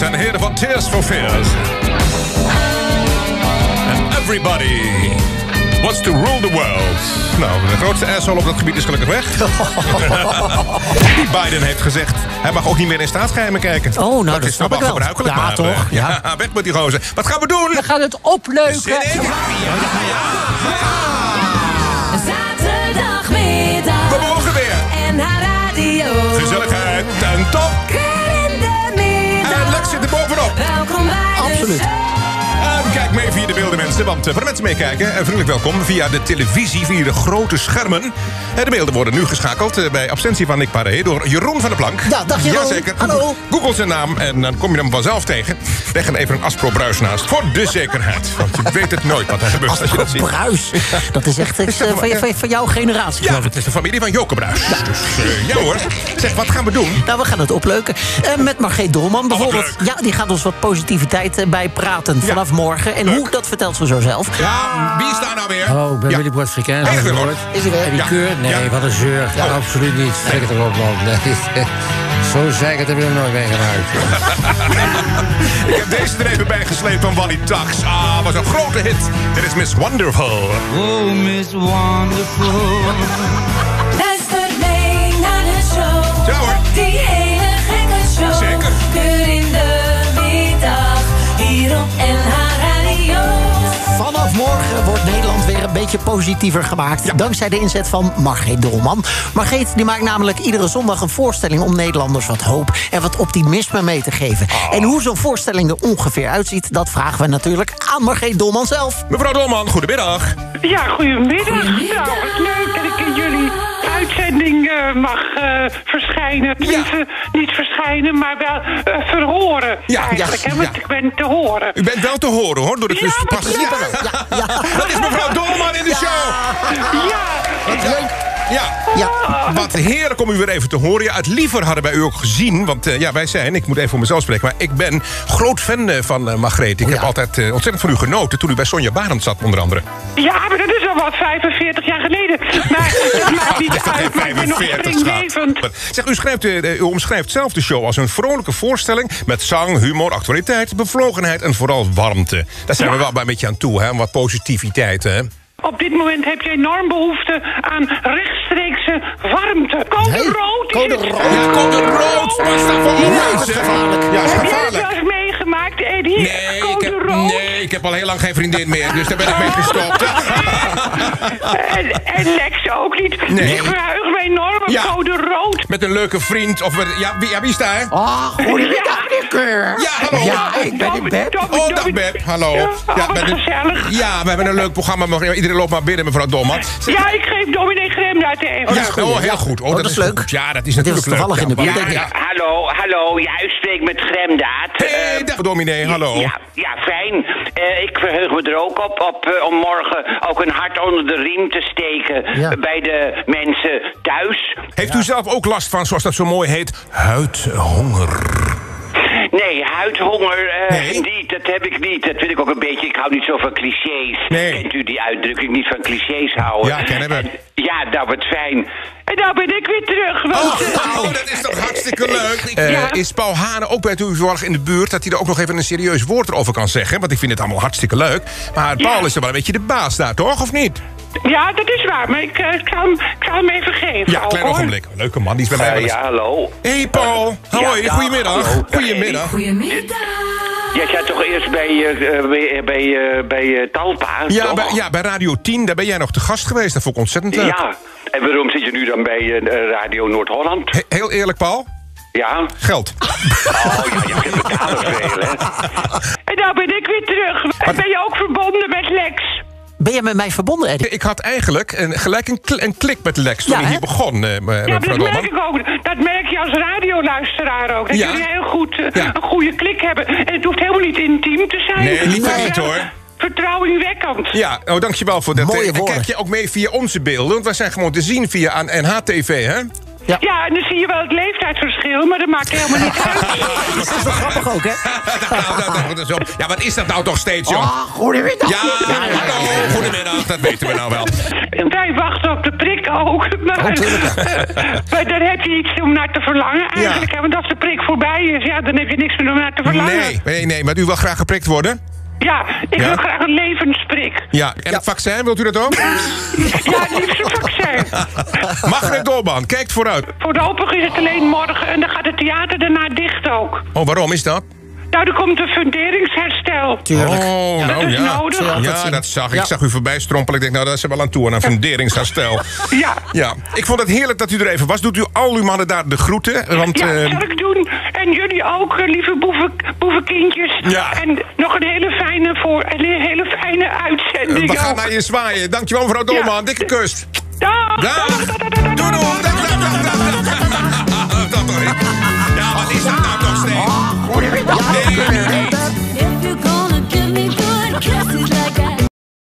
en heren van Tears for Fears. And everybody wants to rule the world. Nou, de grootste asshole op dat gebied is gelukkig weg. Die Biden heeft gezegd, hij mag ook niet meer in staatsgeheimen kijken. Oh, nou, dat snap ik wel. Gebruikelijk, ja, maar, toch? Ja, weg met die gozer. Wat gaan we doen? We gaan het opleuken. Zaterdagmiddag. We mogen weer. NH Radio. Gezelligheid en top. In de middag. En Lex zit er bovenop. Welkom bij Absoluut. de show. Kijk mee via de beelden, mensen. Want voor de mensen meekijken, vriendelijk welkom via de televisie, via de grote schermen. De beelden worden nu geschakeld bij absentie van Nick Paré door Jeroen van der Plank. Ja, dag Jeroen. Jazeker. Hallo. Google zijn naam en dan kom je hem vanzelf tegen. Leg er even een Aspro Bruis naast, voor de zekerheid. Want je weet het nooit wat er gebeurt als je dat ziet. Bruis. Dat is echt van jouw generatie. Ja, het is de familie van Joke Bruis. Ja. Dus ja hoor. Zeg, wat gaan we doen? Nou, we gaan het opleuken. Met Margreet Dolman bijvoorbeeld. leuk. Ja, die gaat ons wat positiviteit bijpraten vanaf morgen. En Leuk. hoe, dat vertelt ze zo zelf. Ja, wie is daar nou weer? Hallo, ik ben Ja. Willy Bois-Frikaans. Hey, Willem. Is hij weer? En die Ja. keur? Nee, Ja. wat een zeur. Ja. Absoluut niet. Trek het erop, man. Nee. Zo zeikert heb ik hem nooit meegemaakt. Ik heb deze er even bij gesleept van Wally Tax. Ah, was een grote hit. Dit is Miss Wonderful. Oh, Miss Wonderful. Luister mee naar de show. Ja, hoor. Die hele gekke show. Zeker. Keur in de middag. Hier op NH Radio. Vanaf morgen wordt Nederland weer een beetje positiever gemaakt. Ja. Dankzij de inzet van Margreet Dolman. Margreet die maakt namelijk iedere zondag een voorstelling om Nederlanders wat hoop en wat optimisme mee te geven. En hoe zo'n voorstelling er ongeveer uitziet, dat vragen we natuurlijk aan Margreet Dolman zelf. Mevrouw Dolman, goedemiddag. Ja, goedemiddag. Nou, wat leuk dat ik in jullie uitzending mag verschijnen. Tenminste, niet verschijnen, maar wel verhoren. Ja, eigenlijk, ja, hè, want ja. ik ben te horen. U bent wel te horen, hoor, door de Ja, kusje maar passen. Ja. Dat is mevrouw Dolman in de show. Ja, Ja. Wat heerlijk om u weer even te horen. Ja, het liever hadden wij u ook gezien. Want wij zijn, ik moet even voor mezelf spreken, maar ik ben groot fan van Margreet. Ik heb altijd ontzettend van u genoten toen u bij Sonja Barend zat, onder andere. ja, maar dat is al wat 45 jaar geleden. Maar dat maakt niet uit, maar ik ben nog springlevend. Zeg, u omschrijft zelf de show als een vrolijke voorstelling met zang, humor, actualiteit, bevlogenheid en vooral warmte. Daar zijn we wel bij een beetje aan toe, hè? Wat positiviteit, hè? Op dit moment heb je enorm behoefte aan rechtstreekse warmte. Code rood is het. Ja, code rood! Wat is dat voor onzin, zeg? Ja, is Heb jij het gevaarlijk. wel eens meegemaakt, Eddie? Nee, ik heb al heel lang geen vriendin meer, dus daar ben ik mee gestopt. En Lex ook niet. Nee. Ik verheug me enorm op Ja. code rood. Met een leuke vriend, of wie is daar? Goedemiddag, meneer Keur. Ja, hallo. Ja, ik ben Beb. Oh, dag Beb, hallo. Ja, wat met gezellig. Ja, we hebben een leuk programma, maar iedereen loopt maar binnen, mevrouw Dolman. Ja, ik geef dominee Gremda tegen. Ja, heel goed. Oh, dat is leuk. Goed. Ja, dat is Dat natuurlijk is toevallig leuk. in de buurt, Ja, denk ik. ja. Hallo, ja, u spreekt met Gremdaad. Hey, dag dominee, hallo. Ja, fijn. Ik verheug me er ook op om morgen ook een hart onder de riem te steken bij de mensen thuis. Heeft u zelf ook last van, zoals dat zo mooi heet, huidhonger? Nee, huidhonger, Nee? niet, dat heb ik niet. Dat vind ik ook een beetje, ik hou niet zo van clichés. Nee. Kent u die uitdrukking, niet van clichés houden? Ja, kennen we. Ja, nou, wat fijn. En nou ben ik weer terug. Want, Oh, dat is toch hartstikke leuk. Is Paul Hane ook bij u toevallig in de buurt, dat hij er ook nog even een serieus woord erover kan zeggen? Want ik vind het allemaal hartstikke leuk. Maar Paul is er wel een beetje de baas daar, toch? Of niet? ja, dat is waar, maar ik zal hem even geven. Ja, klein hoor. ogenblik. Leuke man, die is bij mij. Ja, hallo. Hey Paul, hoi, Ja, goedemiddag. hallo. Goedemiddag. Goedemiddag. Jij zat toch eerst bij Talpa? Ja, bij Radio 10, daar ben jij nog te gast geweest. Dat vond ik ontzettend leuk. Ja, en waarom zit je nu dan bij Radio Noord-Holland? Heel eerlijk, Paul, Ja? geld. Oh, ja, je betalen veel, hè? En nou ben ik weer terug. En ben je ook verbonden met Lex? Ben je met mij verbonden, Eddie? Ik had eigenlijk gelijk een klik met Lex toen Ja, hij hè? hier begon, Ja, maar mevrouw dat merk Dolman. ik ook. Dat merk je als radioluisteraar ook. Dat Ja. jullie heel goed Ja. een goede klik hebben. En het hoeft helemaal niet intiem te zijn. Nee, liever Maar niet, wel hoor. Vertrouwingwekkend. Ja, dankjewel voor dat. Mooie En woorden. kijk je ook mee via onze beelden? Want wij zijn gewoon te zien via aan NHTV, hè? Ja, en dan zie je wel het leeftijdsverschil, maar dat maakt helemaal niet uit. Dat is wel grappig ook, hè? Ja, wat is dat nou toch steeds, joh? Goedemiddag. Ja, hallo, goedemiddag, dat weten we nou wel. En wij wachten op de prik ook. Maar daar heb je iets om naar te verlangen eigenlijk. Ja. Want als de prik voorbij is, ja, dan heb je niks meer om naar te verlangen. Nee, maar u wil graag geprikt worden? Ja, ik wil graag een levensprik. Ja, en het vaccin, wilt u dat ook? Ja, het liefst een vaccin. Margreet Dolman, kijkt vooruit. Voorlopig is het alleen morgen en dan gaat het theater daarna dicht ook. Oh, waarom is dat? Nou, er komt een funderingsherstel. Tuurlijk. Oh, dat is nodig. Ja, dat zag ik. Ik zag u voorbij strompelen. Ik denk, nou, dat is er wel aan toe, aan een funderingsherstel. Ja. Ik vond het heerlijk dat u er even was. Doet u al uw mannen daar de groeten? Want, ja, dat zal ik doen. En jullie ook, lieve boevenkindjes. Ja. En nog een hele fijne uitzending. We gaan naar je zwaaien. Dankjewel, mevrouw Dolman. Ja. Dikke kus. Dag. Doei. Ja, wat is dat nou toch steeds? If you're gonna give me good kisses like